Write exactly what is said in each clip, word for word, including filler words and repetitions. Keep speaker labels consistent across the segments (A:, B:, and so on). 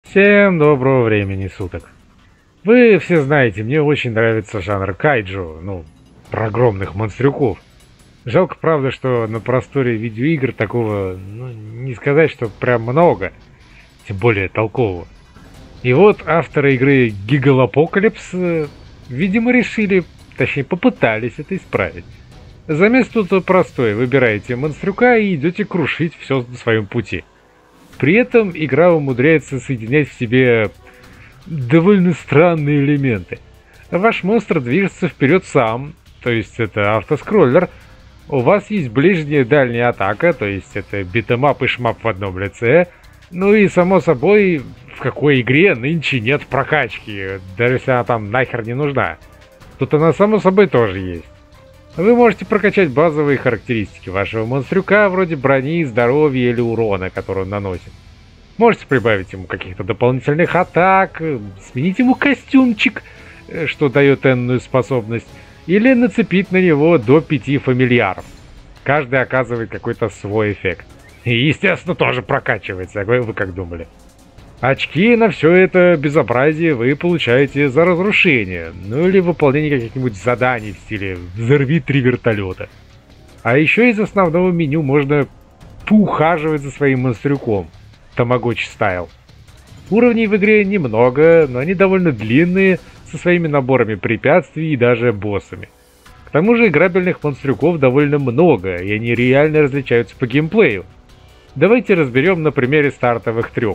A: Всем доброго времени суток. Вы все знаете, мне очень нравится жанр кайджу, ну, про огромных монстрюков. Жалко, правда, что на просторе видеоигр такого, ну, не сказать, что прям много, тем более толкового. И вот авторы игры Gigalopocalypse, видимо, решили, точнее, попытались это исправить. Замес тут простой: выбираете монстрюка и идете крушить все на своем пути. При этом игра умудряется соединять в себе довольно странные элементы. Ваш монстр движется вперед сам, то есть это автоскроллер. У вас есть ближняя и дальняя атака, то есть это битэмап и шмап в одном лице. Ну и само собой, в какой игре нынче нет прокачки, даже если она там нахер не нужна. Тут она само собой тоже есть. Вы можете прокачать базовые характеристики вашего монстрюка, вроде брони, здоровья или урона, который он наносит. Можете прибавить ему каких-то дополнительных атак, сменить ему костюмчик, что дает энную способность, или нацепить на него до пяти фамильяров. Каждый оказывает какой-то свой эффект. И, естественно, тоже прокачивается, вы как думали. Очки на все это безобразие вы получаете за разрушение, ну или выполнение каких-нибудь заданий в стиле «взорви три вертолета». А еще из основного меню можно поухаживать за своим монстрюком, Тамагочи стайл. Уровней в игре немного, но они довольно длинные, со своими наборами препятствий и даже боссами. К тому же играбельных монстрюков довольно много, и они реально различаются по геймплею. Давайте разберем на примере стартовых трех.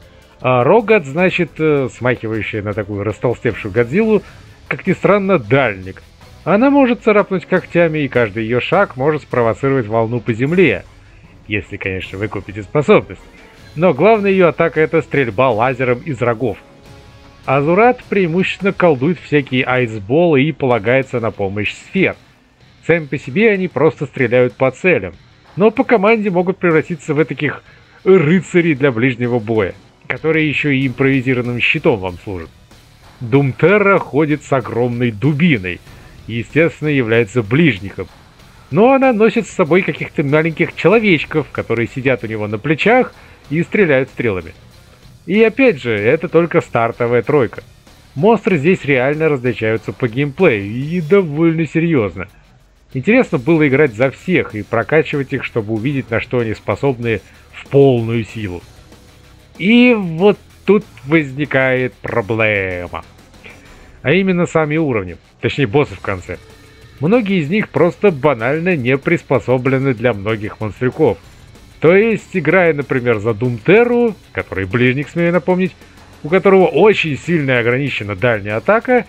A: А Рогат, значит, смахивающая на такую растолстевшую Годзиллу, как ни странно, дальник. Она может царапнуть когтями, и каждый ее шаг может спровоцировать волну по земле. Если, конечно, вы купите способность. Но главная ее атака — это стрельба лазером из рогов. Азурат преимущественно колдует всякие айсболы и полагается на помощь сфер. Сами по себе они просто стреляют по целям, но по команде могут превратиться в таких рыцарей для ближнего боя, которые еще и импровизированным щитом вам служат. Думтерра ходит с огромной дубиной и, естественно, является ближником. Но она носит с собой каких-то маленьких человечков, которые сидят у него на плечах и стреляют стрелами. И опять же, это только стартовая тройка. Монстры здесь реально различаются по геймплею, и довольно серьезно. Интересно было играть за всех и прокачивать их, чтобы увидеть, на что они способны в полную силу. И вот тут возникает проблема. А именно сами уровни, точнее боссы в конце. Многие из них просто банально не приспособлены для многих монстрюков. То есть, играя, например, за Думтерру, который ближник, смею напомнить, у которого очень сильно ограничена дальняя атака,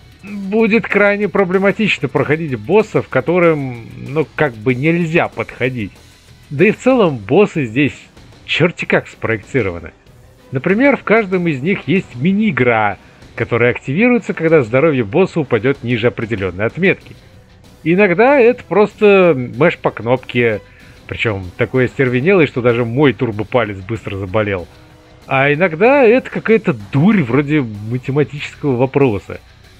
A: будет крайне проблематично проходить боссов, которым, ну, как бы нельзя подходить. Да и в целом боссы здесь черти как спроектированы. Например, в каждом из них есть мини-игра, которая активируется, когда здоровье босса упадет ниже определенной отметки. Иногда это просто мэш по кнопке, причем такой остервенелый, что даже мой турбопалец быстро заболел. А иногда это какая-то дурь вроде математического вопроса.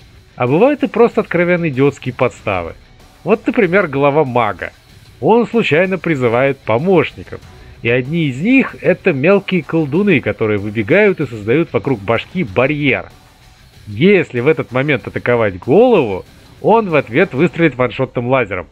A: А бывают и просто откровенно идиотские подставы. Вот, например, глава мага. Он случайно призывает помощников. И одни из них — это мелкие колдуны, которые выбегают и создают вокруг башки барьер. Если в этот момент атаковать голову, он в ответ выстрелит ваншотным лазером.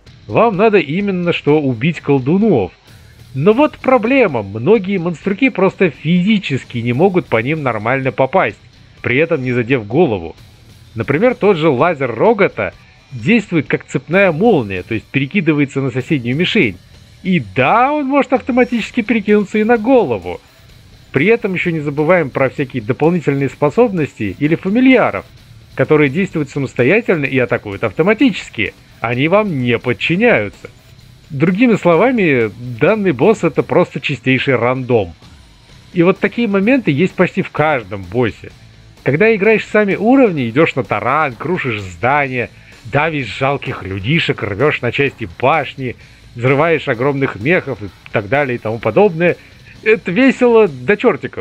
A: Вам надо именно что убить колдунов. Но вот проблема: многие монстрюки просто физически не могут по ним нормально попасть, при этом не задев голову. Например, тот же лазер Рогата действует как цепная молния, то есть перекидывается на соседнюю мишень. И да, он может автоматически перекинуться и на голову. При этом еще не забываем про всякие дополнительные способности или фамильяров, которые действуют самостоятельно и атакуют автоматически. Они вам не подчиняются. Другими словами, данный босс — это просто чистейший рандом. И вот такие моменты есть почти в каждом боссе. Когда играешь сами уровни, идешь на таран, крушишь здания, давишь жалких людишек, рвешь на части башни, взрываешь огромных мехов и так далее и тому подобное, это весело до чертиков.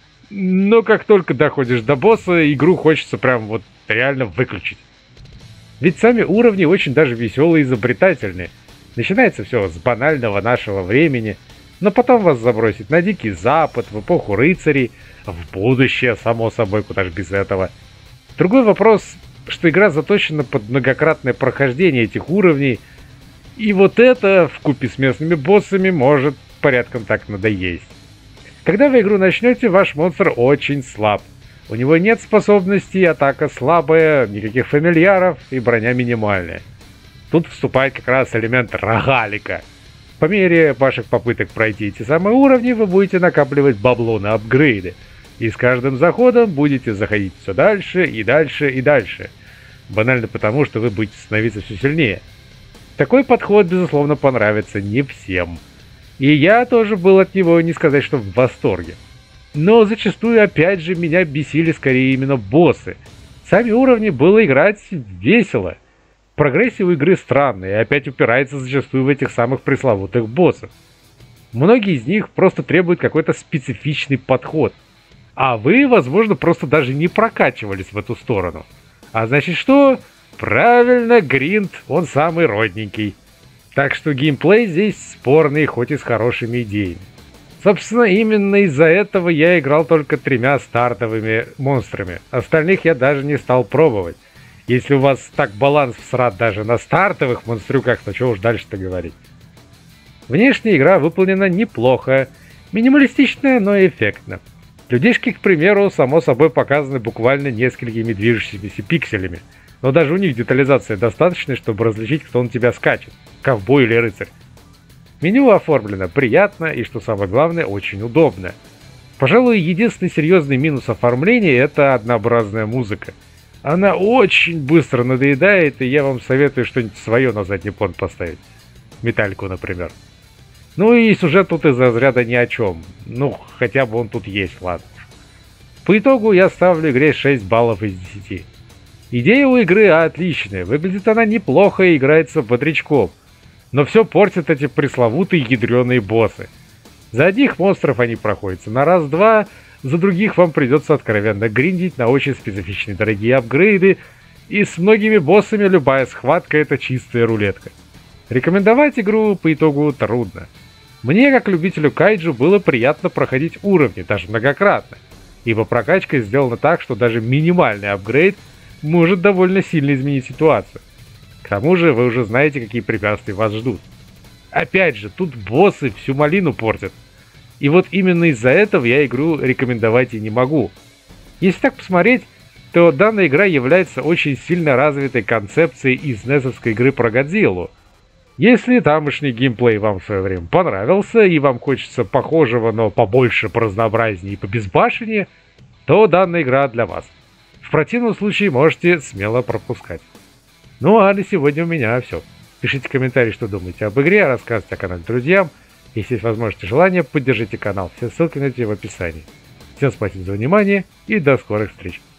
A: Но как только доходишь до босса, игру хочется прям вот реально выключить. Ведь сами уровни очень даже веселые и изобретательные. Начинается все с банального нашего времени. Но потом вас забросит на Дикий Запад, в эпоху рыцарей, в будущее, само собой, куда же без этого. Другой вопрос, что игра заточена под многократное прохождение этих уровней, и вот это, вкупе с местными боссами, может порядком так надоесть. Когда вы игру начнете, ваш монстр очень слаб. У него нет способностей, атака слабая, никаких фамильяров и броня минимальная. Тут вступает как раз элемент рогалика. По мере ваших попыток пройти эти самые уровни, вы будете накапливать бабло на апгрейды. И с каждым заходом будете заходить все дальше и дальше и дальше. Банально потому, что вы будете становиться все сильнее. Такой подход, безусловно, понравится не всем. И я тоже был от него, не сказать, что в восторге. Но зачастую, опять же, меня бесили скорее именно боссы. Сами уровни было играть весело. Прогрессия у игры странная и опять упирается зачастую в этих самых пресловутых боссов. Многие из них просто требуют какой-то специфичный подход. А вы, возможно, просто даже не прокачивались в эту сторону. А значит что? Правильно, гринд, он самый родненький. Так что геймплей здесь спорный, хоть и с хорошими идеями. Собственно, именно из-за этого я играл только тремя стартовыми монстрами. Остальных я даже не стал пробовать. Если у вас так баланс всрат даже на стартовых монстрюках, то что уж дальше-то говорить. Внешняя игра выполнена неплохо, минималистичная, но эффектно. Людишки, к примеру, само собой показаны буквально несколькими движущимися пикселями. Но даже у них детализация достаточная, чтобы различить, кто на тебя скачет, ковбой или рыцарь. Меню оформлено приятно и, что самое главное, очень удобно. Пожалуй, единственный серьезный минус оформления – это однообразная музыка. Она очень быстро надоедает, и я вам советую что-нибудь свое на задний план поставить. Металлику, например. Ну и сюжет тут из разряда ни о чем. Ну, хотя бы он тут есть, ладно. По итогу я ставлю игре шесть баллов из десяти. Идея у игры отличная, выглядит она неплохо и играется бодрячком. Но все портят эти пресловутые ядреные боссы. За одних монстров они проходятся на раз-два, за других вам придется откровенно гриндить на очень специфичные дорогие апгрейды, и с многими боссами любая схватка — это чистая рулетка. Рекомендовать игру по итогу трудно. Мне, как любителю кайджу, было приятно проходить уровни, даже многократно, ибо прокачка сделана так, что даже минимальный апгрейд может довольно сильно изменить ситуацию. К тому же вы уже знаете, какие препятствия вас ждут. Опять же, тут боссы всю малину портят. И вот именно из-за этого я игру рекомендовать и не могу. Если так посмотреть, то данная игра является очень сильно развитой концепцией из несовской игры про Годзиллу. Если тамошний геймплей вам в свое время понравился, и вам хочется похожего, но побольше, поразнообразнее и побезбашеннее, то данная игра для вас. В противном случае можете смело пропускать. Ну а на сегодня у меня все. Пишите комментарии, что думаете об игре, рассказывайте о канале друзьям. Если есть возможность и желание, поддержите канал. Все ссылки найдете в описании. Всем спасибо за внимание и до скорых встреч.